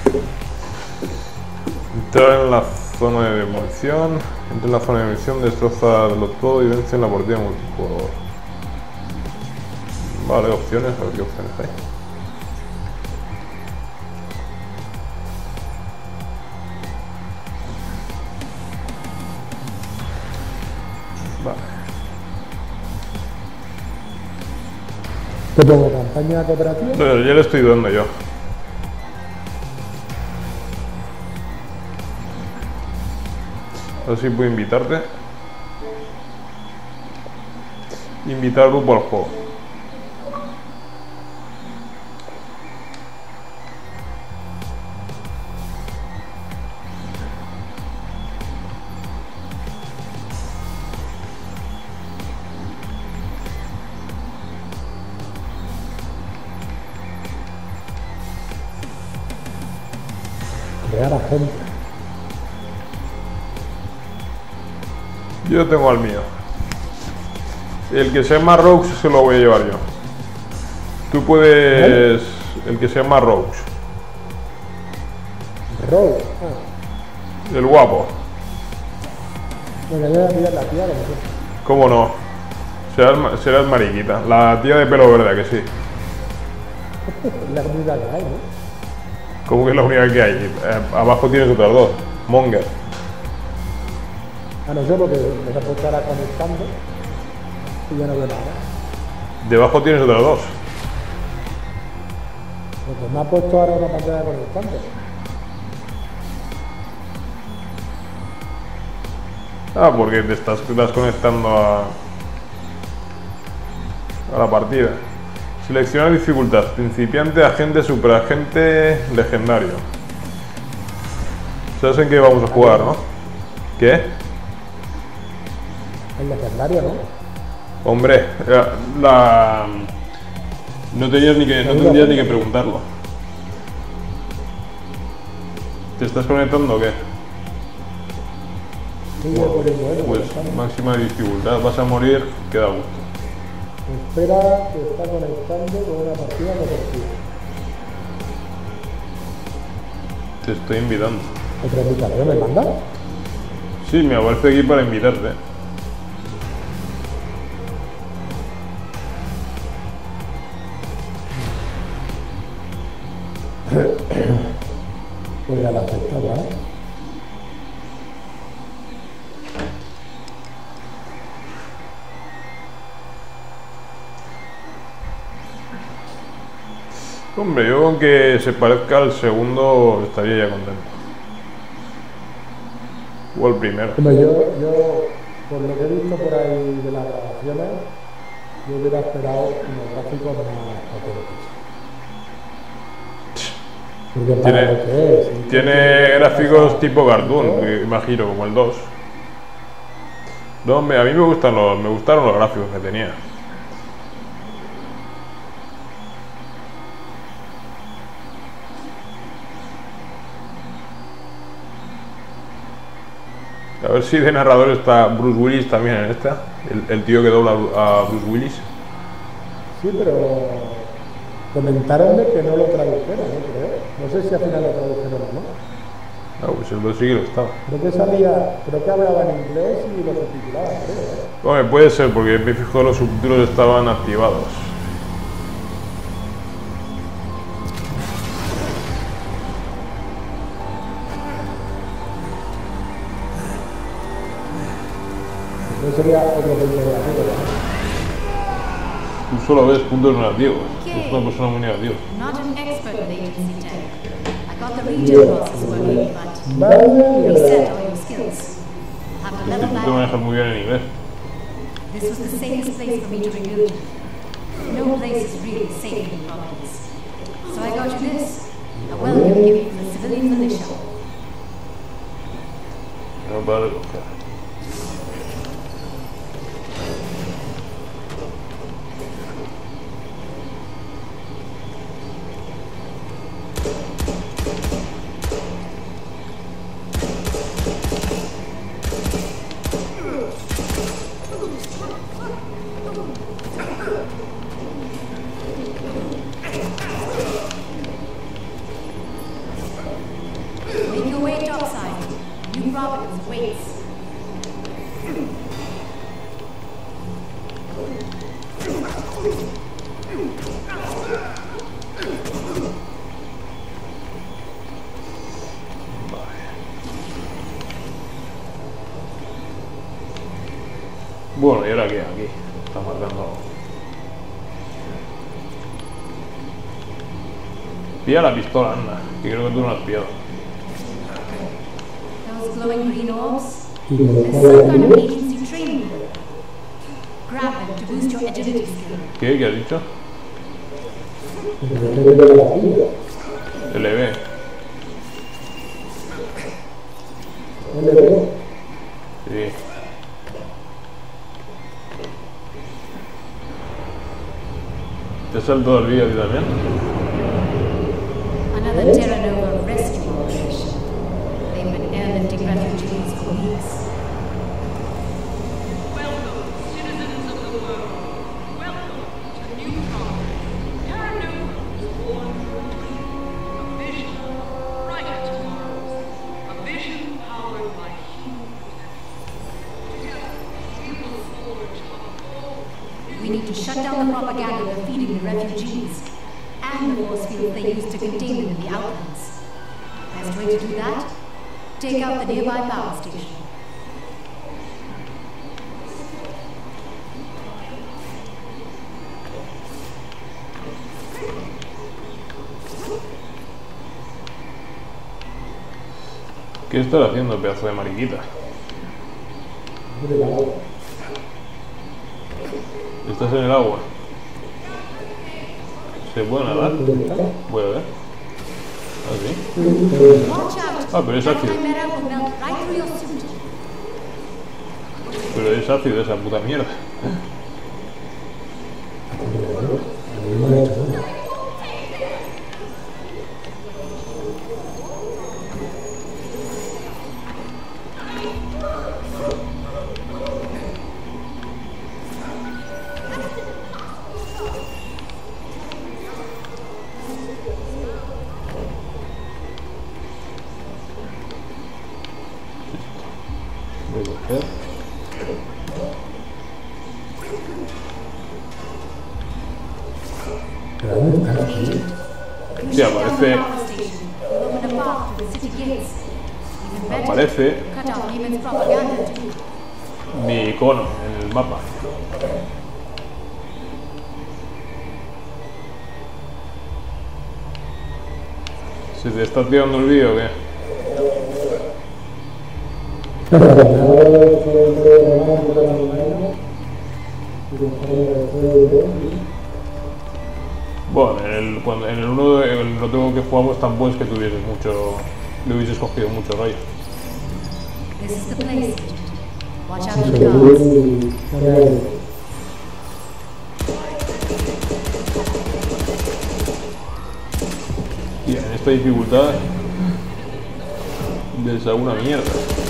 Entrar en la zona de demolición. Entra en la zona de demolición, destrozarlo todo y vence en la partida multijugador. Vale, opciones, a ver qué opciones hay. Vale. ¿Te pongo campaña cooperativa? Ya le estoy dando yo. A ver si puedo invitarte. Invitar al grupo al juego. Crear agente. Yo tengo al mío. El que sea más rogues se lo voy a llevar yo. Tú puedes... El que sea más rogues. Roll. El guapo. Venga, yo voy a pillar la tía, lo que sea. ¿Cómo no? Serás mariquita. La tía de pelo verde, ¿a que sí? La única que hay, ¿no? ¿Cómo que es la única que hay? Abajo tienes otras dos. Monger. Ah, no sé, porque me he puesto ahora conectando y ya no veo nada. Debajo tienes otras dos. Pues me ha puesto ahora una pantalla conectando. Ah, porque te estás conectando a la partida. Selecciona dificultad. Principiante, agente, superagente, legendario. ¿Sabes en qué vamos a jugar, no? ¿Qué? El legendario, ¿no? Hombre, no tendrías ni que preguntarlo. ¿Te estás conectando o qué? Sí, yo poniendo eso, Pues conectando. máxima dificultad. Vas a morir, queda gusto. Espera que está conectando con una partida cooperativa. Te estoy invitando. ¿Otra invitación me manda? Sí, me aparece aquí para invitarte. Pues ya la aceptaba, ¿eh? Hombre, yo con que se parezca al segundo estaría ya contento. O al primero. Hombre, yo, por lo que he visto por ahí de las grabaciones, yo hubiera esperado unos gráficos más potentes. Porque para lo que es, Tiene gráficos tipo cartoon, me imagino, como el 2. No, hombre, a mí me gustaron los gráficos que tenía. A ver si de narrador está Bruce Willis también en esta. El tío que dobla a Bruce Willis. Sí, pero comentaron de que no lo tradujeron, ¿no? Creo. No sé si al final lo tradujeron o no. Ah, pues el 2 sí que lo estaba. Creo que hablaba en inglés y lo subtitulaba, creo, ¿eh? Hombre, puede ser porque me fijo los subtítulos estaban activados. No sería otro punto negativo, Tú solo ves puntos negativos. Es una persona muy negativa. Not an expert in agency tech. I got the regen process working, but ¿no? reset all your skills. Have to level Tú te back. manejas muy bien en inglés. This was the safest place for me to remove them. No place is really safe in Providence. So I got you this, a welcome gift from the civilian militia. No para de coger. providence waits. Bueno, ¿y ahora qué? Aquí está marcando algo. Pilla la pistola, anda, que creo que tú no la has pillado. Those glowing green orbs? There's some kind of agency training them. Grab them to boost your agility skill. ¿Qué? ¿Qué has dicho? LB. Sí. ¿Te saltó el vídeo a ti también? Another Terra Nova rescue operation. They've been airlifting refugees for weeks. Welcome, citizens of the world. Welcome to Neutron. Terra Nova was born from a dream, a vision, brighter tomorrows, a vision powered by human potential. Together, we will forge a bold. We need to shut down the propaganda they're feeding the refugees and the force field they use to contain them in the outlands. Best way to do that? Take out the nearby power station. ¿Qué estás haciendo, pedazo de mariquita? ¿Estás en el agua? ¿Se puede nadar? Voy a ver. ¿Ah, sí? Watch out! Ah, pero es That ácido. chimera will melt right through your suit. Pero es ácido esa puta mierda. Voy a coger. Sí, aparece. Aparece mi icono en el mapa. ¿Se te está tirando el vídeo o qué? Bueno, en el uno lo tengo que jugamos tan pues que tuvieses mucho, le hubieses cogido mucho rollo. This is the place. Watch out for the guards. Y en esta dificultad les hago una mierda.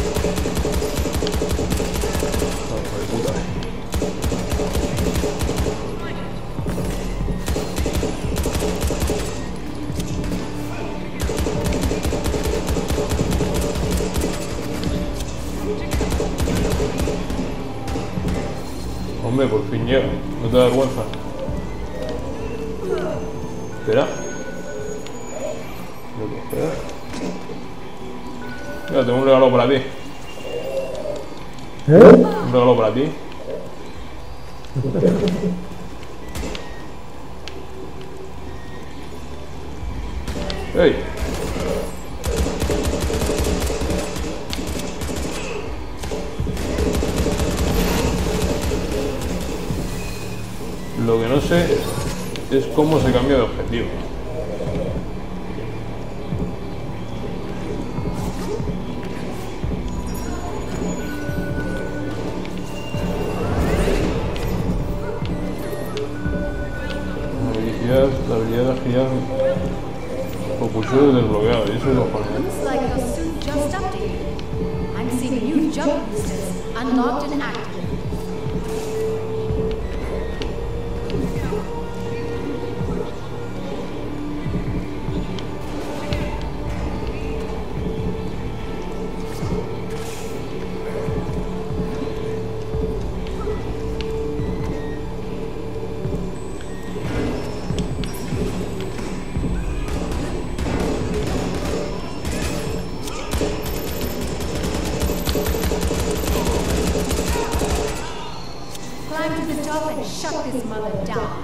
Hijo de puta. Hombre, por fin llega. No te da vergüenza. Espera. Voy a coger. Mira, tengo un regalo para ti. Un regalo para ti. ¡Ey! Lo que no sé es cómo se cambia de objetivo. La habilidad de girar propulsores desbloqueados, y eso es lo que Looks like your suit just updated. I'm seeing new jump boosters unlocked and active. shut this mother down.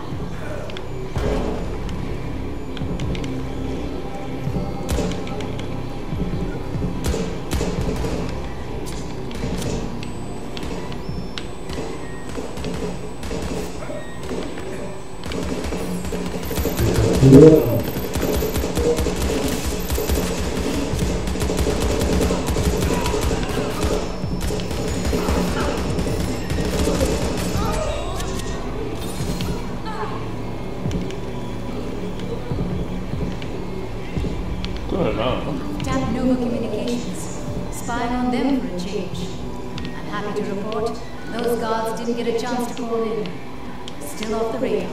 Esto no es nada, ¿no? Tap Nova Communications. Spying on them for a change. I'm happy to report those guards didn't get a chance to call in. Still off the radar.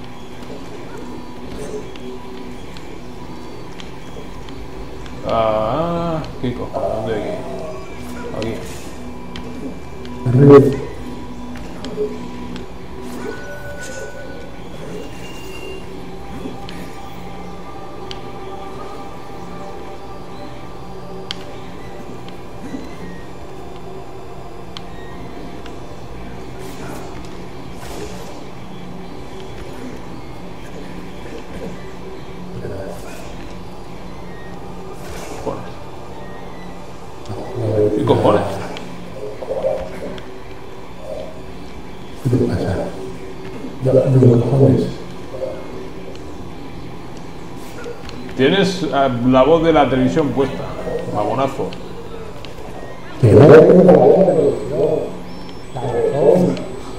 Ah, ¿qué cojones? ¿Dónde hay aquí? Aquí. Arriba. ¿Qué cojones? ¿Qué te pasa? Los cojones. Tienes la voz de la televisión puesta, mamonazo. Que no, cabezón.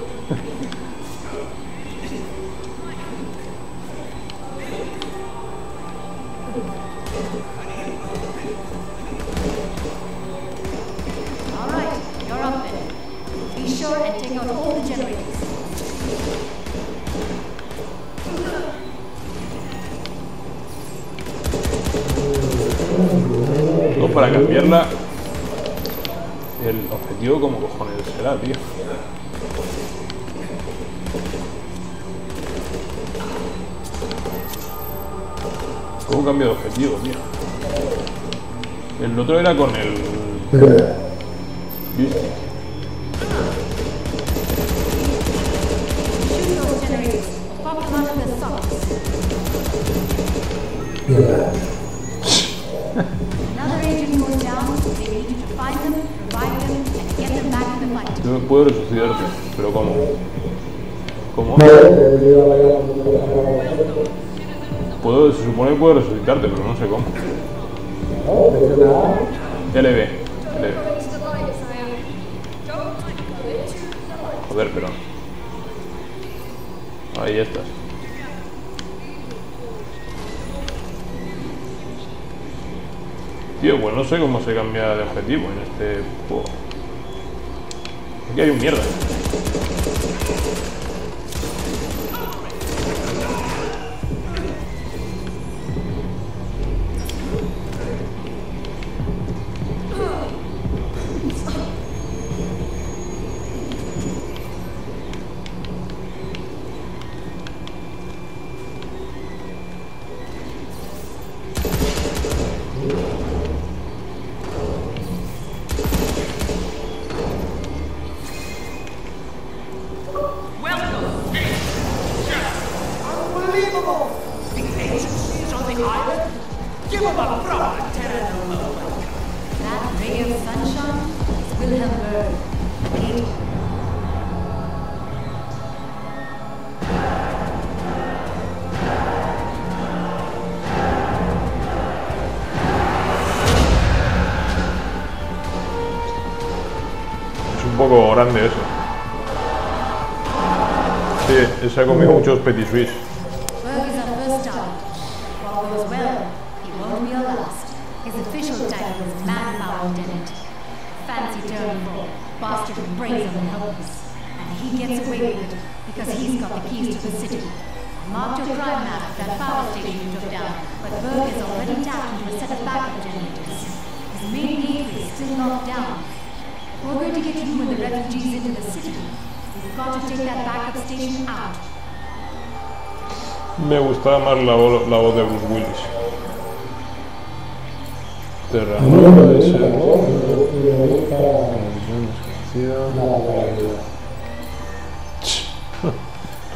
All right, you're up there. Be sure and take out all the generators. No, para cambiarla. El objetivo, como cojones será, tío. ¿Cómo cambio de objetivo, tío? El otro era con el... ¿Viste? Shoot those generators. Pop them out of the sockets. Mierda. Another agent goes down. They need you to find them, revive them, and get them back in the fight. Yo puedo resucitarte, pero ¿cómo? ¿Cómo? Puedo, se supone que puedo resucitarte, pero no sé cómo. LB. Joder, pero... Ahí estás. Tío, pues no sé cómo se cambia de objetivo en este juego. Aquí hay un mierda. Welcome! Unbelievable! The agencies on the island? Give them a proper Terranova welcome. That ray of sunshine is Wilhelm Berg. Gateway. Es un poco grande eso. Sí, se ha comido muchos petit suisse. Berg is our first target. If all goes well, he won't be our last. His official title is Manpower Lieutenant. Fancy term for bastard and brazen and helpless. And he gets away with it because he's got the keys to the city. I marked your crime map of that power station you took down, but Berg is already tapped into a set of backup generators. His main gateway is still locked down. If we're going to get you and the refugees into the city, we've got to take that backup station out. Me gustaba más la voz de Bruce Willis. Terranova de ser.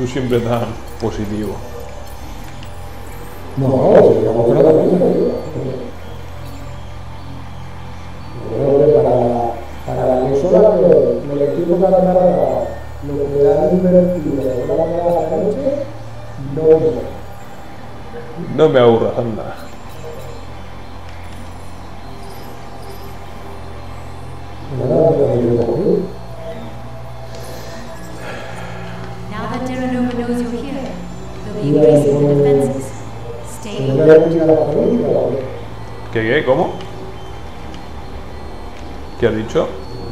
Tú siempre tan positivo. No, digamos que no también. Yo creo que para la consola los equipos que han ganado, lo que han invertido de una manera a la noche, No me aburras, anda. Now that Terranova knows you're here, they'll be increasing the defenses. Stay no alert. le la política. ¿Qué? ¿Cómo? ¿Qué has dicho?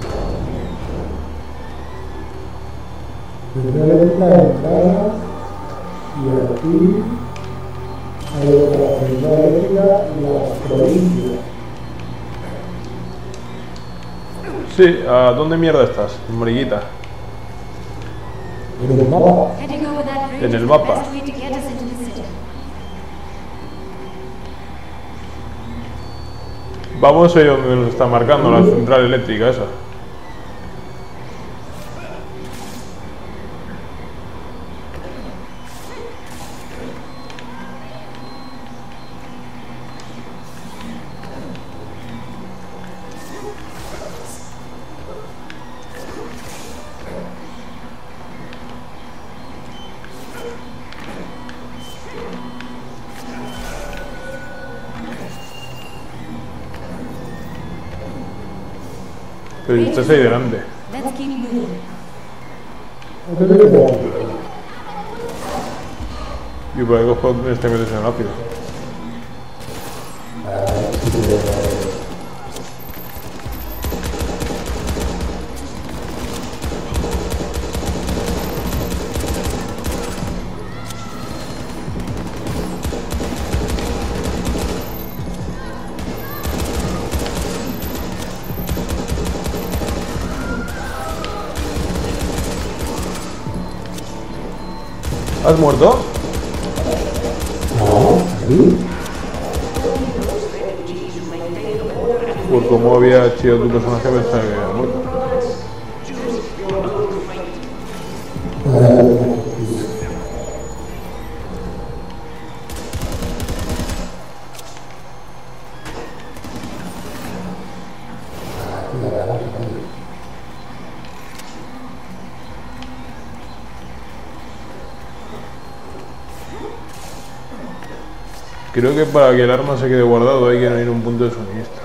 Primero es la entrada y aquí hay otra central eléctrica y las provincias. Sí, ¿a dónde mierda estás, moriguita? En el mapa. Heading over that bridge En el is the mapa. best way to get us into the city. Vamos a ir donde nos está marcando la central eléctrica esa. Pero estás ahí delante. Let's keep moving. Y por ahí cojo este metes en el ácido. ¿Has muerto? Por cómo había hecho tu personaje pensaba que había muerto. Creo que para que el arma se quede guardado hay que ir a un punto de suministro.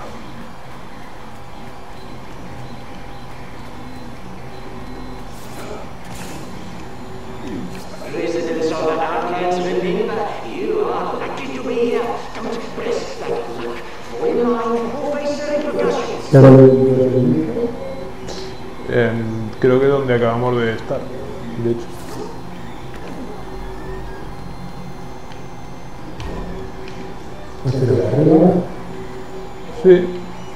Residents of the Outlands, remember, you are lucky to be here. Don't press that luck. Fall in line or face the repercussions. Creo que donde acabamos de estar, de hecho. Sí.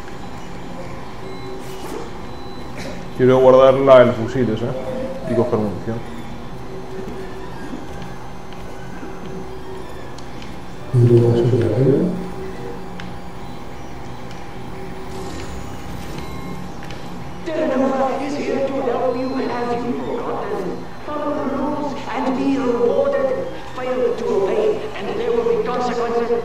Quiero guardar el fusil ese y coger munición. Terranova is here to help you. Have you forgotten? Follow the rules and be rewarded. Fail to obey and there will be consequences.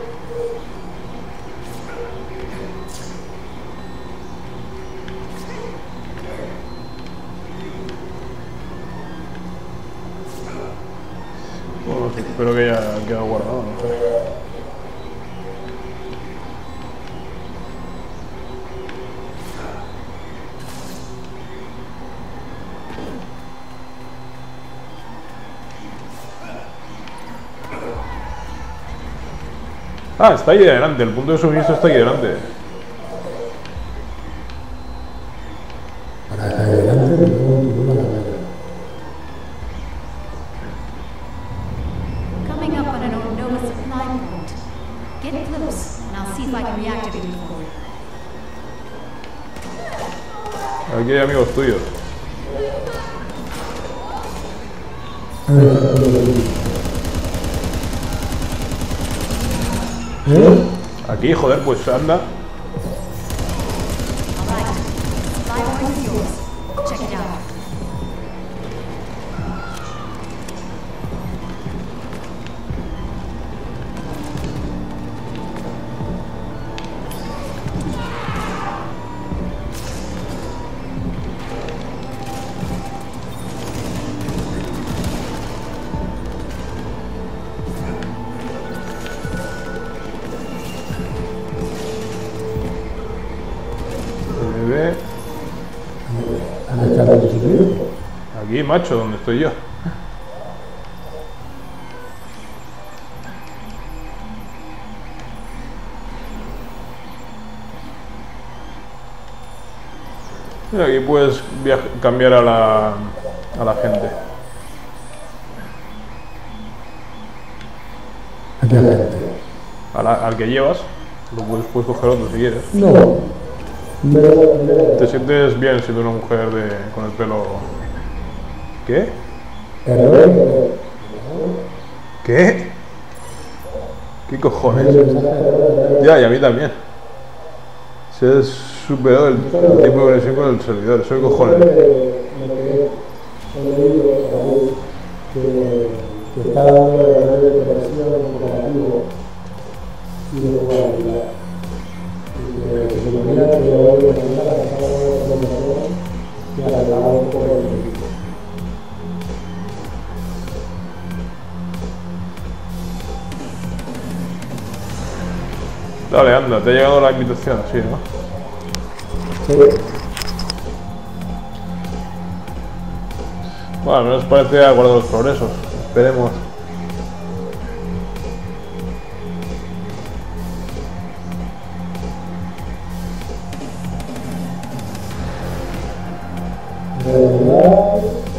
Bueno, sí, espero que haya quedado guardado, no sé. Ah, está ahí delante, el punto de suministro está aquí delante. Coming up on an old Nova supply point. Get close, and I'll see if I can reactivate it for you. Aquí hay amigos tuyos. Aquí, joder, pues anda. Alright, supply point is yours. Check it out. Aquí, macho, donde estoy yo. Y aquí puedes cambiar a la gente. ¿A qué gente? Al que llevas, puedes coger otro si quieres. No. ¿Te sientes bien siendo una mujer con el pelo? ¿Qué? ¿Qué? ¿Qué cojones? Ya, y a mí también. Si es superado el tiempo de conexión con el servidor, eso qué cojones. Que está dando de conexión cooperativo y de jugabilidad. Que se ilumina que hoy en la pasada y alargaba un poco el equipo. Dale, anda, te ha llegado la invitación, sí, ¿no? Sí. Bueno, al menos parece de acuerdo a los progresos. Esperemos. De verdad.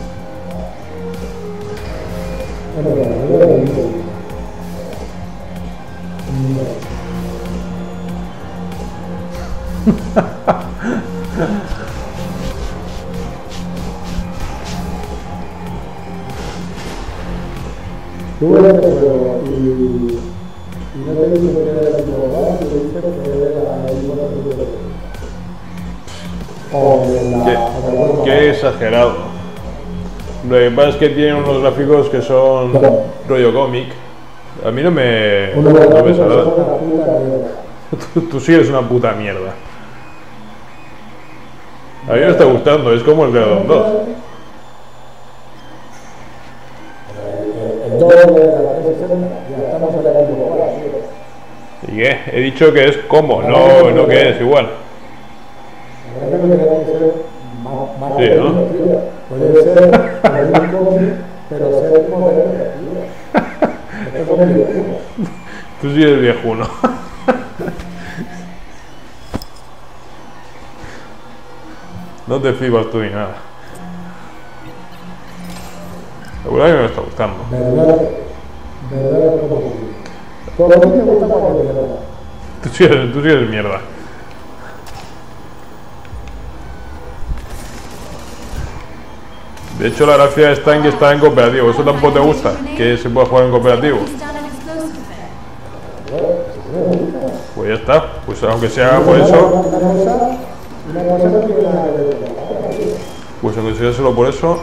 Tuve el juego y no te digo que era el equipo más, te dice que era el equipo más. Qué exagerado. Lo que pasa es que tiene unos gráficos que son rollo cómic. A mí no me desagrada. Tú sí eres una puta mierda. A mí me está gustando, es como el Gradon 2. El doble de la 360, ya estamos en el equipo más. ¿Y qué? He dicho que es como, no que es igual. La verdad que me queda que ser más Sí, ¿no? puede ser el cómic, pero ser como de es como divertido. Tú sí eres viejuno. No te flipas tú ni nada. La verdad que me está gustando. Verdad como todo lo que me gusta para que verdad. Tú sí eres mierda. De hecho, la gracia está en que está en cooperativo. ¿Eso tampoco te gusta? Que se pueda jugar en cooperativo. Pues ya está. Pues aunque sea por eso, Una cosa no tiene nada que ver. pues aunque sea solo por eso,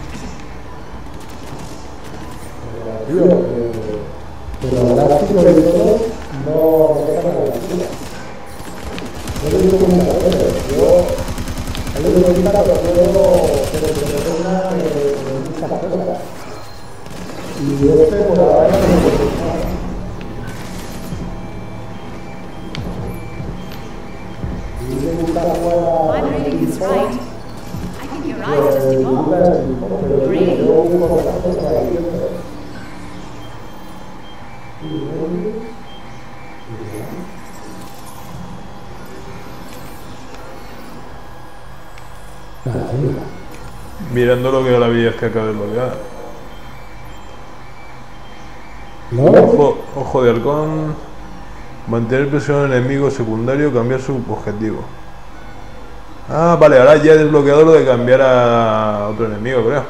Pero el gráfico de todo no deja la garantía. Yo le digo que muchas veces, hay un momento que puedo una muchas cosas. Y por ahora no me gusta nada. Y me gusta jugar I'm reading this right. I think your eyes just evolved. pero yo busco otras cosas ahí. mirando lo que era la habilidad que acaba de desbloquear. Ojo de halcón. Mantener presión al enemigo secundario, cambiar su objetivo. Ah, vale, ahora ya he desbloqueado lo de cambiar a otro enemigo, creo.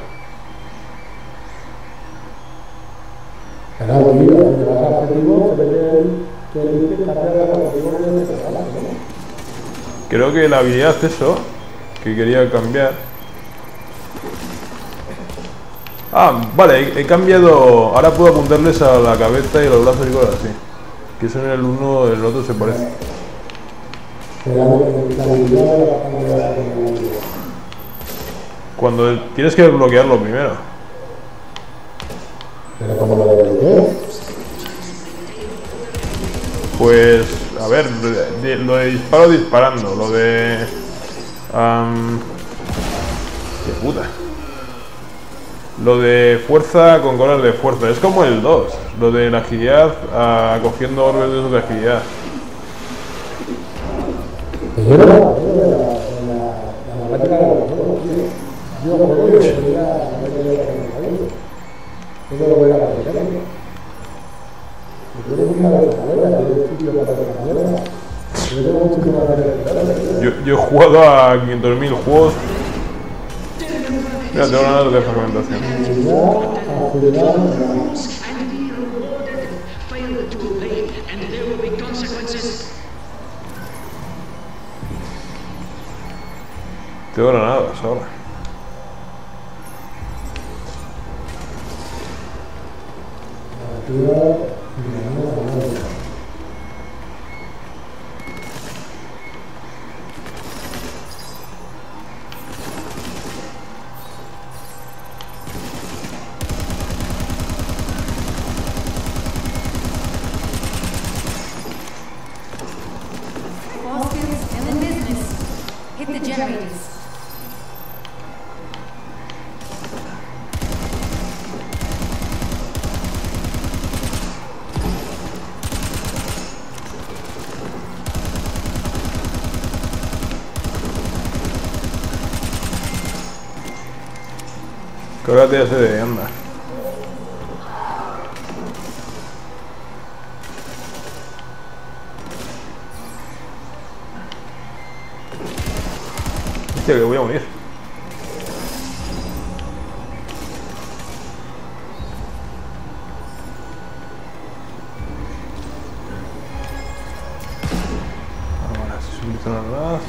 Creo que la habilidad es eso, que quería cambiar. Ah, vale, he cambiado. Ahora puedo apuntarles a la cabeza y los brazos y cosas así. Que eso en el uno, el otro se parece. Cuando tienes que desbloquearlo primero. Pero como lo desbloqueo. Pues, a ver, lo de disparo disparando, lo de... ¡Qué puta! Lo de fuerza con colas de fuerza. Es como el 2. Lo de la agilidad cogiendo orbes de agilidad. Pero la práctica de los juegos, tío. Yo juego y sería la práctica de los juegos. Todo lo voy a hacer. Yo creo que una vez a la yo estudio para hacer la mierda. Yo he jugado a 500.000 juegos. Mira, tengo ganas de fragmentación. And be rewarded. Fail to obey, and there will be consequences. Tengo granadas ahora. Force field still in business. Hit the generators. Córate ese de anda. Hostia, que voy a morir. Ahora, si solucionan más.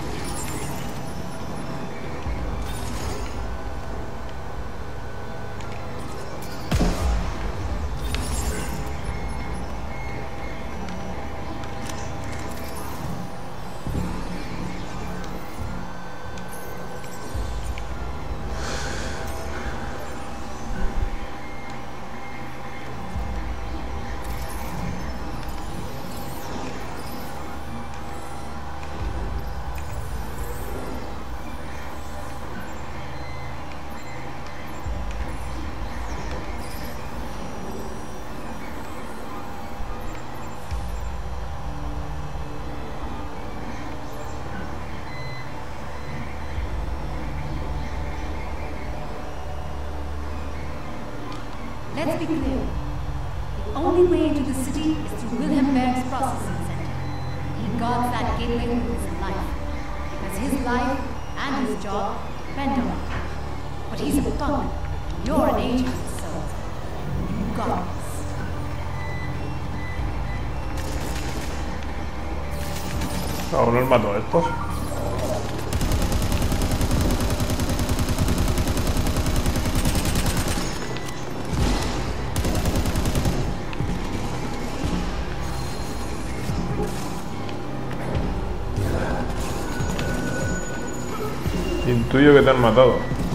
Let's be clear. The only way into the city is through Wilhelm Berg's processing center. He guards that gateway with his life. Because his life and his job depend on it. But he's a punk. You're an agent, so you got this. Ahora los mato a estos. Intuyo que te han matado.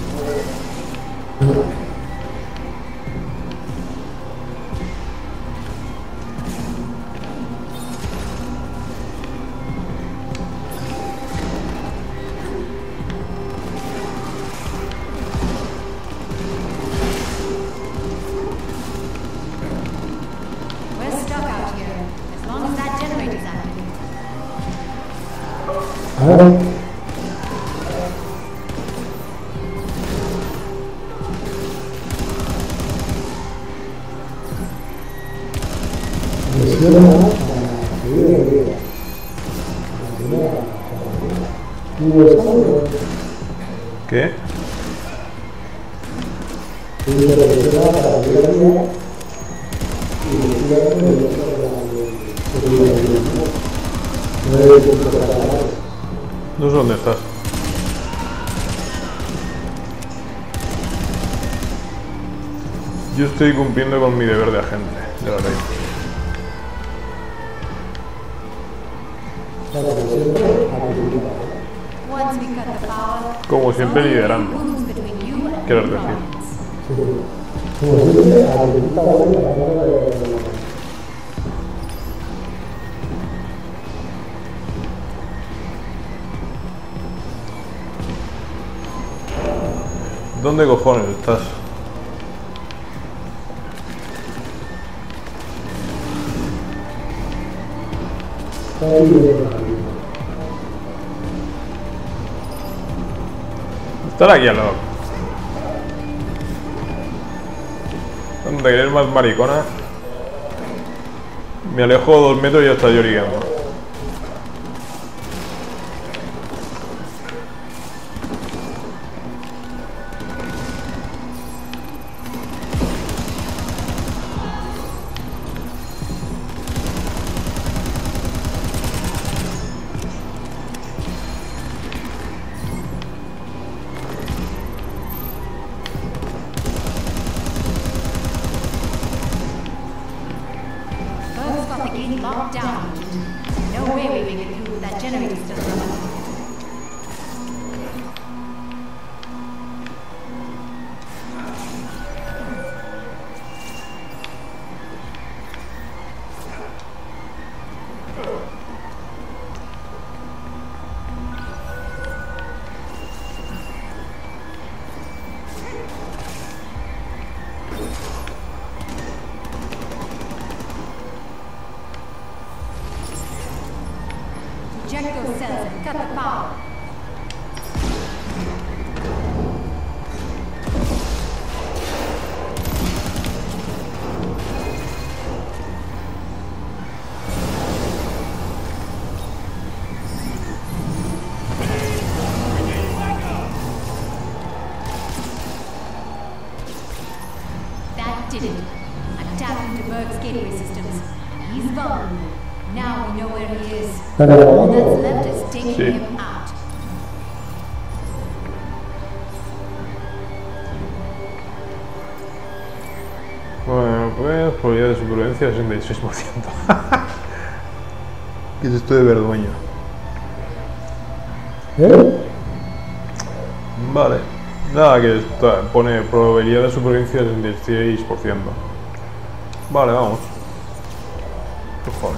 We're stuck out here, as long as that generator's active. ¿Qué? No sé dónde estás. Yo estoy cumpliendo con mi deber de agente de la ley. Once we cut the power, Como siempre, only liderando. moves between you and Quiero the decir. province. ¿Dónde cojones estás? Estar aquí al lado. ¿Dónde querés más maricona? Me alejo 2 metros y ya está llorando. Berg's got the gate locked down. No way we make it through with that generator still running. Eject those cells and cut the power. That did it. I tapped into Berg's gateway systems. He's vulnerable. Now we know where he is. All that's left is taking Sí. him out. Bueno, pues probabilidad de supervivencia 66%. ¿Qué es esto de verdueño? Vale. Nada, que pone probabilidad de supervivencia 66%. Vale, vamos. Cojones.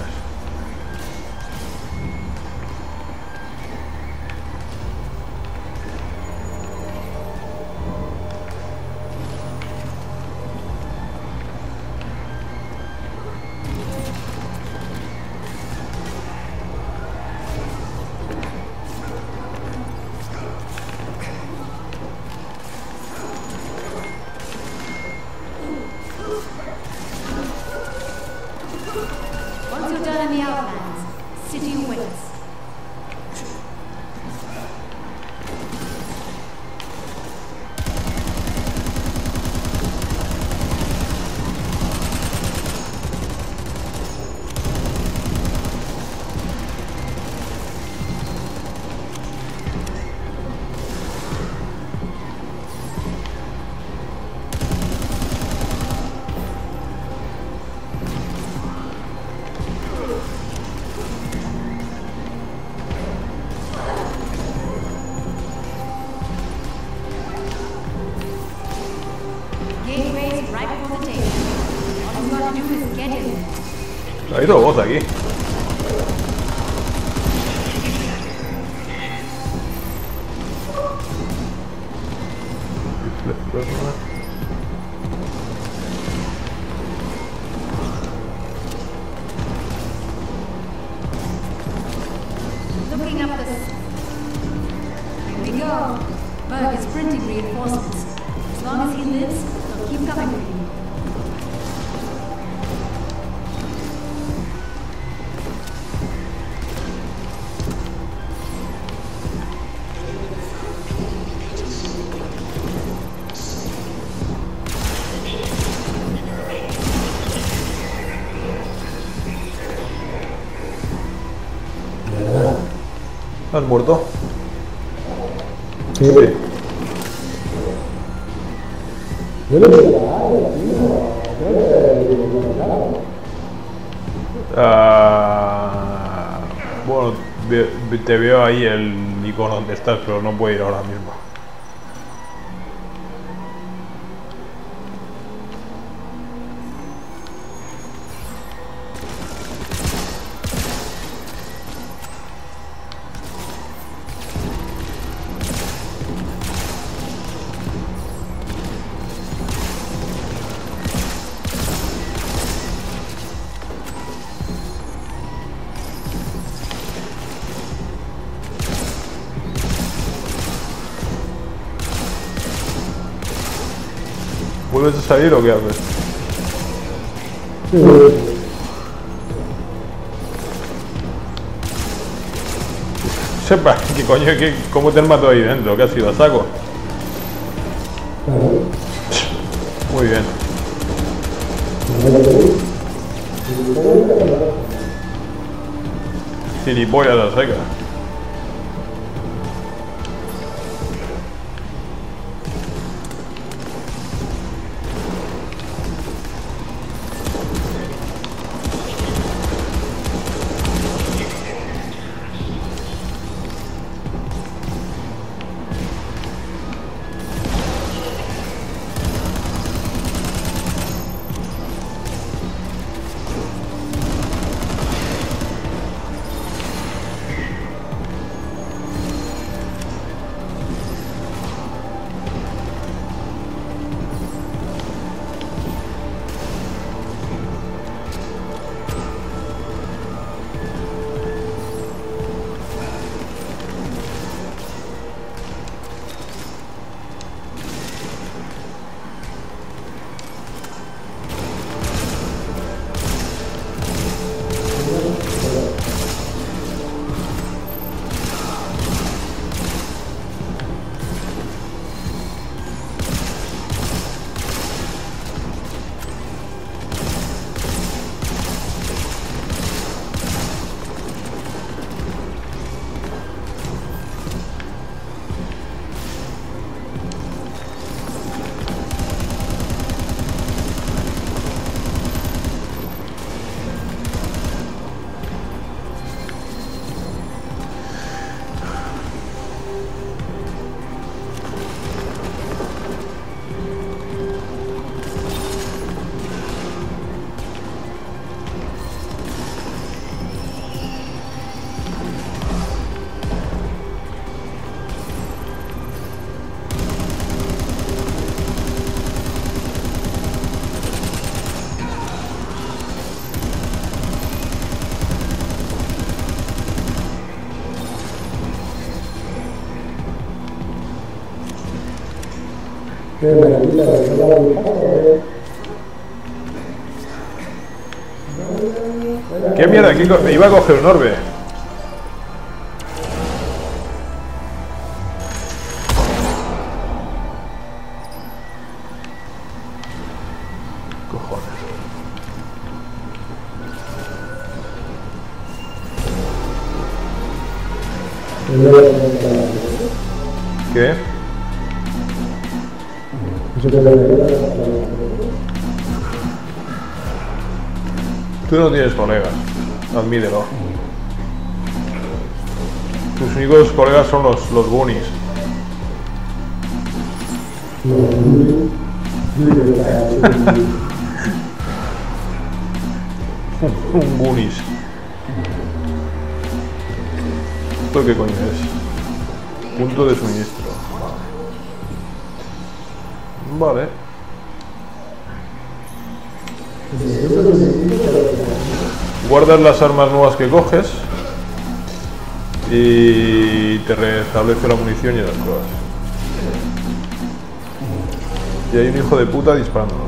Once you're done in the Outlands, city waits. Gateway's right for the taking. All you gotta do is get in. Hay robots aquí. Looking up the... Here we go. Berg is printing reinforcements. As long as he lives, they'll keep coming for you. ¿Has muerto? Sí. Sí. Yo no sé nada, tío. Bueno, te veo ahí el icono donde estás, pero no puedo ir ahora mismo. ¿Vuelves a salir o qué haces? Sepa, ¿qué coño? ¿Cómo te has matado ahí dentro? ¿Qué ha sido? ¿A saco? Muy bien. Gilipollas a seca. ¿Qué mierda? Me iba a coger un orbe. Cojones. ¿Qué? Tú no tienes colegas, admítelo. Tus únicos colegas son los Goonies. Un Goonies. ¿Esto qué coño es? Punto de suministro. Vale. Guardas las armas nuevas que coges y te restablece la munición y las cosas. Y hay un hijo de puta disparándonos.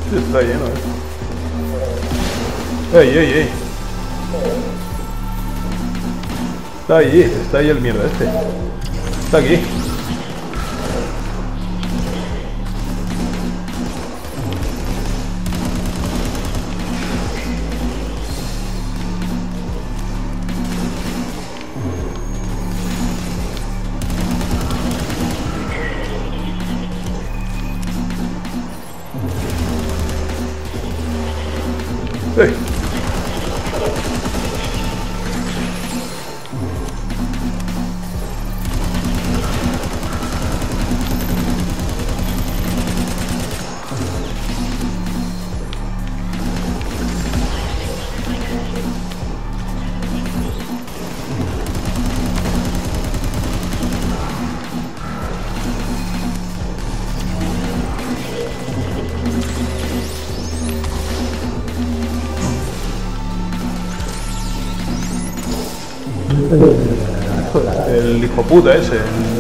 Está lleno, ¡Ey, ey, ey! Está ahí el mierda este. Está aquí. ¡Ey! El hijo puta ese.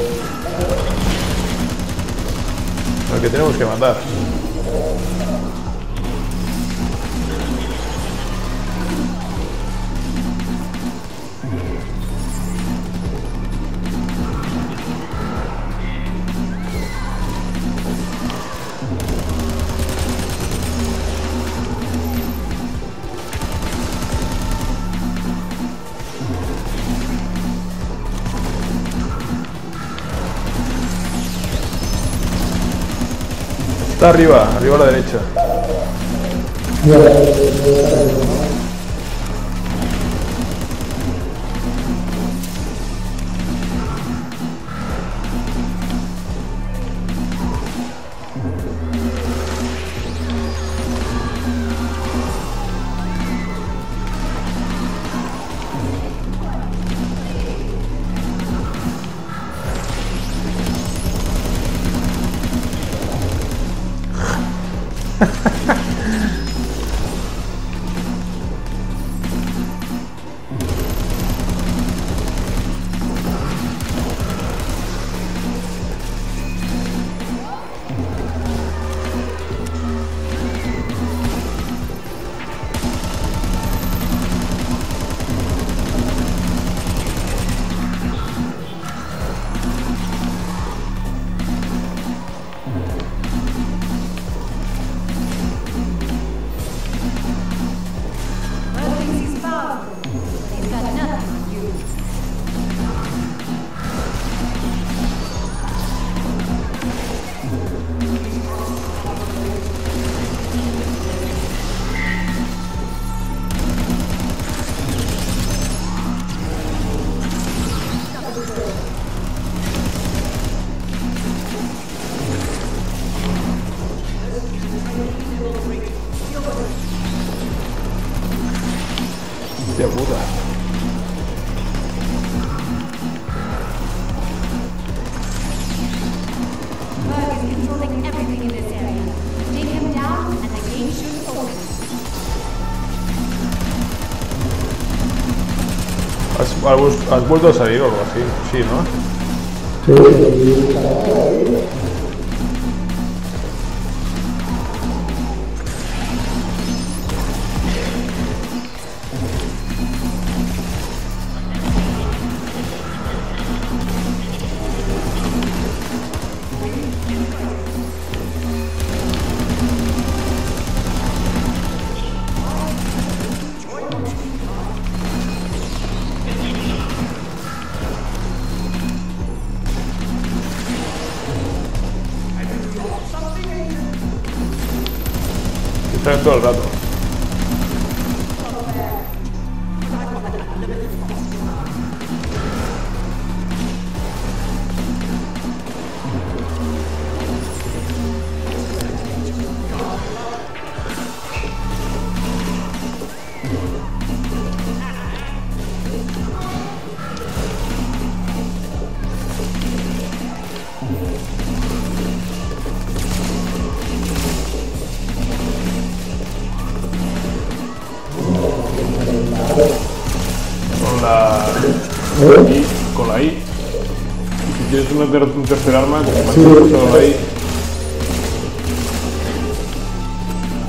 Al que tenemos que mandar. Está arriba a la derecha. Hostia puta. Berg is controlling everything in this area. Take him down and the game should open. ¿Has vuelto a salir o algo así? Sí, ¿no? Están todo el rato. Con la I. Y si quieres un tercer arma, como solo la I.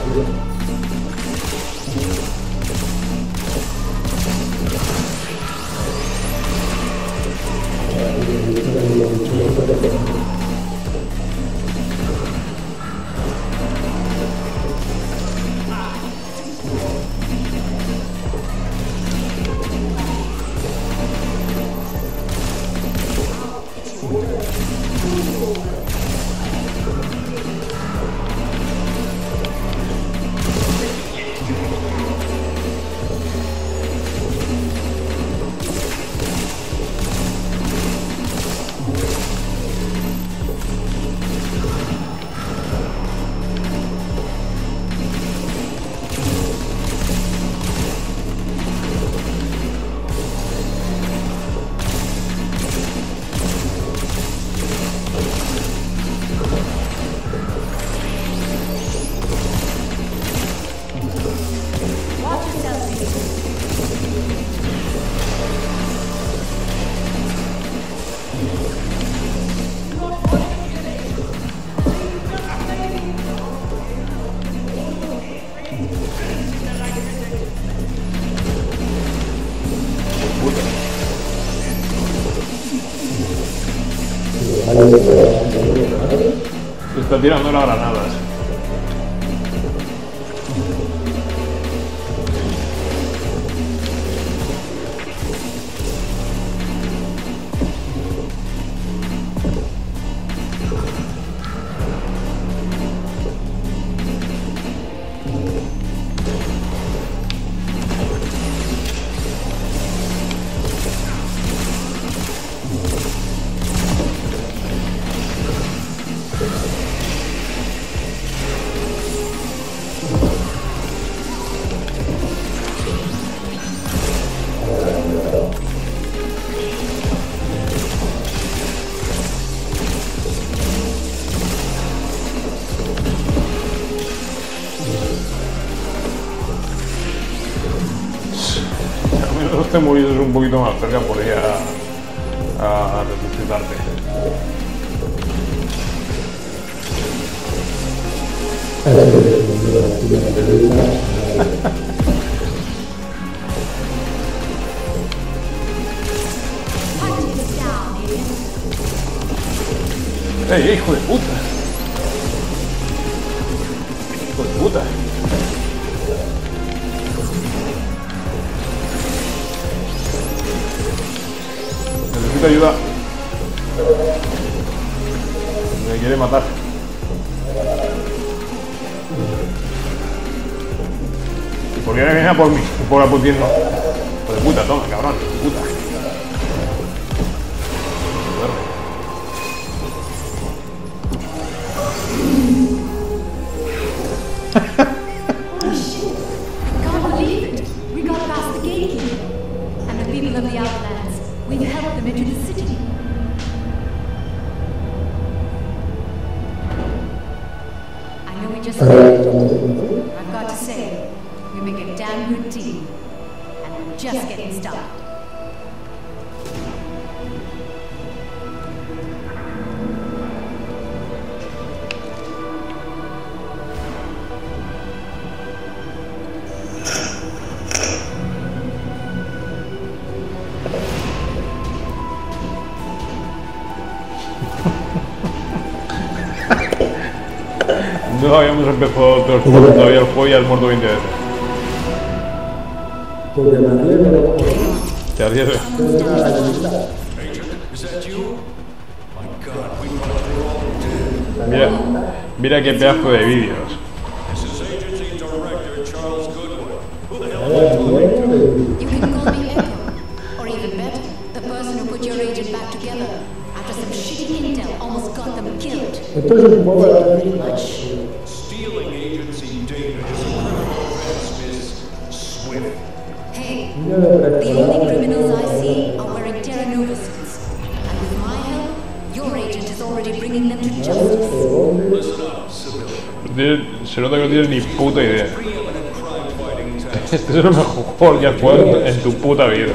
Se está tirando las granadas. Te murieses un poquito más cerca podría a resucitarte. ¡Ey, hijo de puta! ¡Hijo de puta! Necesito ayuda. Me quiere matar. ¿Y por qué me viene a por mí? Por la putiendo. Hijo de puta, toma, cabrón. Puta. Can't believe it. We got past the gatekeeper. And the people of the Outlands. We've helped them into the city. I know we just started. I've got to say, we make a damn good team. And we're just getting started. No habíamos empezado todavía el juego y has muerto 20 veces. Te arriesgas. Mira, mira qué pedazo de vídeos. You can call me Echo. Or even better, the person who put your agent back together after some shitty intel almost got them killed. Pretty much. Stealing agency data is a criminal offense, Miss Swift. Hey, the only criminals I see are wearing Terra Nova suits. And with my help, your agent is already bringing them to justice. Listen up, civilian. Se nota que no tienes ni puta idea. Preeminent crime fighting task. Este es el mejor juego que has jugado en tu puta vida.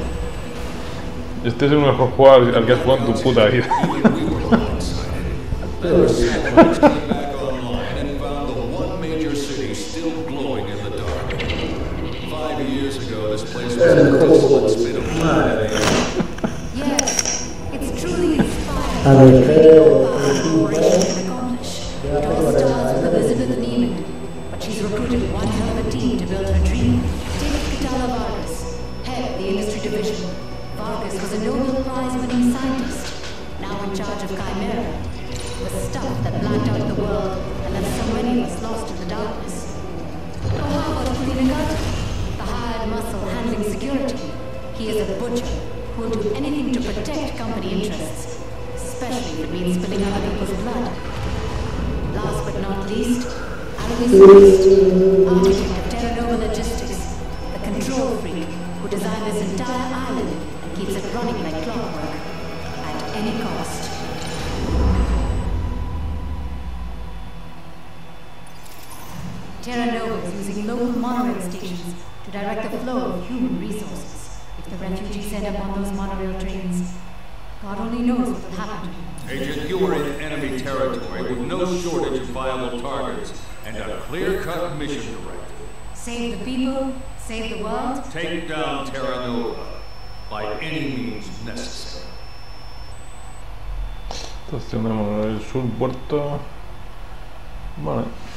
Este es el mejor juego al que has jugado en tu puta vida. We were blindsided. Then the satellites came back online and found the one major city still glowing in the dark. 5 years ago, this place was a desolate spit of mud. Yes, it's truly inspiring. A ver, creo Operation can accomplish. It all starts with Elizabeth Neiman, but she's recruited one hell of a team to build her dream. Take Katala Vargas, head of the industry division. Vargas was a Nobel Prize-winning scientist, now in charge of Chimera, the stuff that blacked out the world and left so many of us lost in the darkness. Or how about Kulinagata, the hired muscle handling security? He is a butcher who will do anything to protect company interests, especially if it means spilling other people's blood. Last but not least, Alois Priest, architect of Terra Nova Logistics, the control freak who designed this entire island and keeps it running like clockwork, at any cost. Terra Nova is using local monorail stations to direct the flow of human resources. If the refugees end up on those monorail trains, God only knows what will happen. Agent, you are in enemy territory with no shortage of viable targets and a clear-cut mission directive. Save the people, save the world. Take down Terra Nova by any means necessary. Entonces tenemos el sur puerto. Vale.